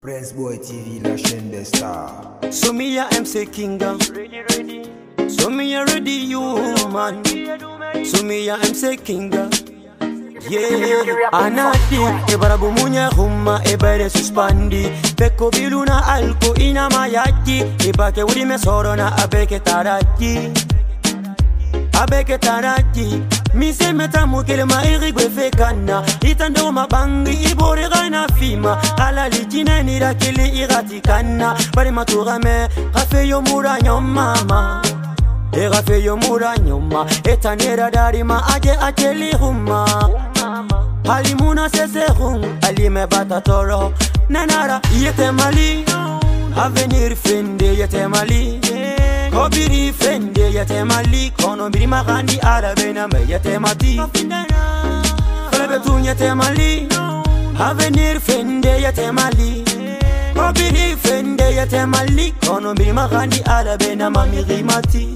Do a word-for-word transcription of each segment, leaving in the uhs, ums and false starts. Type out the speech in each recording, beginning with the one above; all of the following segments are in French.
Prince Boy T V, la chaîne des stars. So me a M C Kinga. So me a ready you man. So me a M C Kinga. Yeah, anati ebarabu munya huma ebere suspandi. Peko biluna alko ina mayaki. Ibake wudi me sorona abeke taraki. Abeke taraki. Mi se meta mukele ma irigwe fekana. Itando mabangi ibore gaina fima. Ala lijina nira kili iratikana. Bari maturame kafe yo mura nyomama. E kafe yo mura nyoma. Etanera darima aje akeli huma. Halimuna sesehun alime batatoro. Nanara yete mali. Avenir fende yete mali. Kobiri fende yete mali. Kono biri magandi arabe na me yete mati. Kalebe tu yete mali. Avenir fende yete mali. Kobiri fende yete mali. Kono biri magandi arabe na mami mati.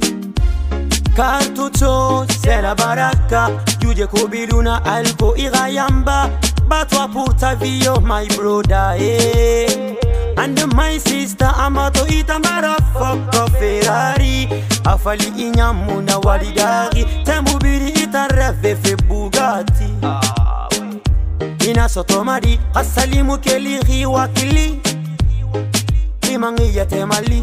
Kartucho c'est la baraka. Yuje kobiluna alko irayamba. Batwa pour ta vie oh my brother eh. And my sister amato itambara fuck a Ferrari. Afali inyamuna walidari. Tembubiri itareve fe Bugatti. Ina sotomari asalimu keliri wakili. Imangi yate mali.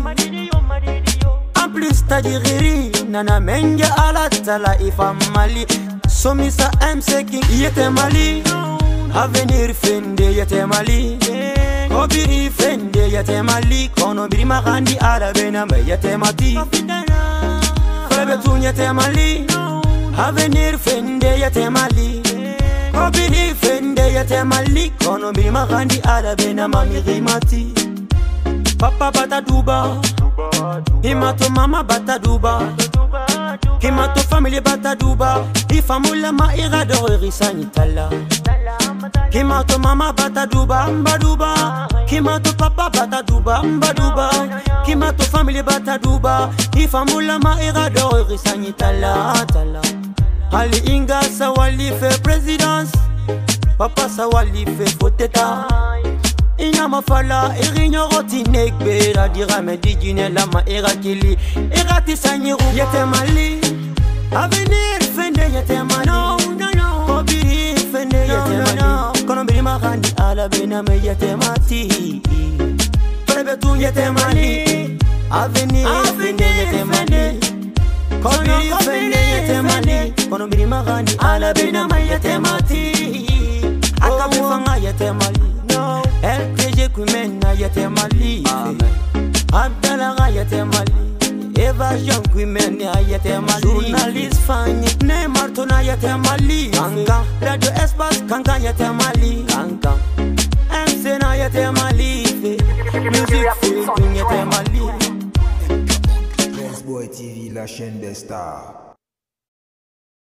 En plus ta diriri nana menja ala tala ifamali. Somisa M C King yete mali. Avenir fende yete mali. Kobiri fende yete mali. Kono biri magandi arabe na me yete mati. Kalebe tu yete mali. Avenir fende yete mali. Kobiri fende yete mali. Kono biri magandi arabe na mami mati. Papa bata duba. Himato mama bata duba. Himato family bata duba. Ifamula ma iradoro risanitala. Himato mama bata duba mba duba. Himato papa bata duba mba duba. Himato family bata duba. Ifamula ma iradoro risanitala tala. Ali inga sawali fe presidence. Papa sawali fe foteta. Inyama fala irinyo roti nekbe. Radira me dijine lama irakili. Irati sanyiru yete mali. Avenir fende yete mali. No, no, no. Kobiri fende yete mali. Kono biri magandi ala bena me yete mati. Kalebe tu yete mali. Avenir fende yete mali. Kobiri fende yete mali. Kono biri magandi ala bena me yete mati. Akabe fanga yete mali. El P G Kwimena yete mali. Abdallah yete mali. Eva Jean Kwimena yete mali. Journalist Fanny Neymar Tona yete mali. Kanga Radio Espace Kanga yete mali. Kanga M C na yete mali. Music Film yete mali. Prince Boy T V, la chaîne des stars.